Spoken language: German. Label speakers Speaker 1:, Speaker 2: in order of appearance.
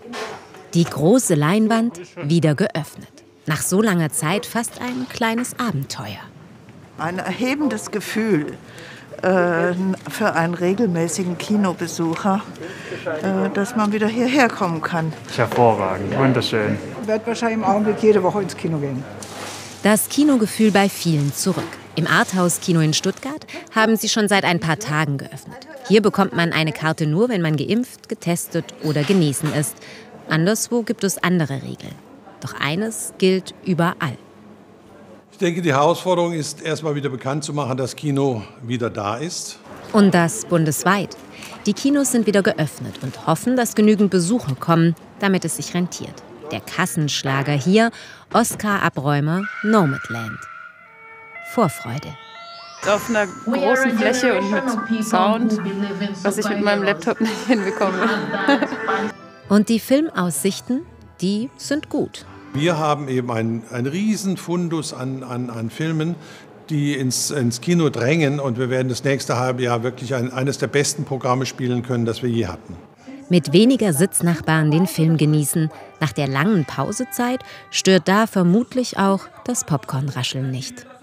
Speaker 1: Die große Leinwand wieder geöffnet. Nach so langer Zeit fast ein kleines Abenteuer.
Speaker 2: Ein erhebendes Gefühl für einen regelmäßigen Kinobesucher, dass man wieder hierher kommen kann.
Speaker 3: Hervorragend, wunderschön.
Speaker 4: Ich werde wahrscheinlich im Augenblick jede Woche ins Kino gehen.
Speaker 1: Das Kinogefühl bei vielen zurück. Im Arthouse-Kino in Stuttgart haben sie schon seit ein paar Tagen geöffnet. Hier bekommt man eine Karte nur, wenn man geimpft, getestet oder genesen ist. Anderswo gibt es andere Regeln. Doch eines gilt überall.
Speaker 5: Ich denke, die Herausforderung ist, erstmal wieder bekannt zu machen, dass Kino wieder da ist.
Speaker 1: Und das bundesweit. Die Kinos sind wieder geöffnet und hoffen, dass genügend Besucher kommen, damit es sich rentiert. Der Kassenschlager hier, Oscar-Abräumer Nomadland. Vorfreude.
Speaker 6: Auf einer großen Fläche und mit Sound, was ich mit meinem Laptop nicht hinbekomme.
Speaker 1: Und die Filmaussichten, die sind gut.
Speaker 5: Wir haben eben einen riesen Fundus an Filmen, die ins Kino drängen. Und wir werden das nächste halbe Jahr wirklich eines der besten Programme spielen können, das wir je hatten.
Speaker 1: Mit weniger Sitznachbarn den Film genießen. Nach der langen Pausezeit stört da vermutlich auch das Popcornrascheln nicht.